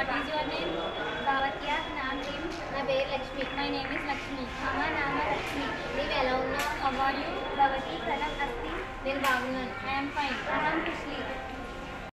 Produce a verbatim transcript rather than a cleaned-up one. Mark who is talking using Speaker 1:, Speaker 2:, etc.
Speaker 1: What is your name?
Speaker 2: Bhavatya, naam name. నా పేరు Lakshmi.
Speaker 1: My name is Lakshmi.
Speaker 2: మమ నామ లక్ష్మి. నీవు ఎలా ఉన్నావు?
Speaker 1: How are you?
Speaker 2: భవతి కథం అస్తి. నేను బాగున్నాను.
Speaker 1: I am fine.
Speaker 2: అహం కుష్లి.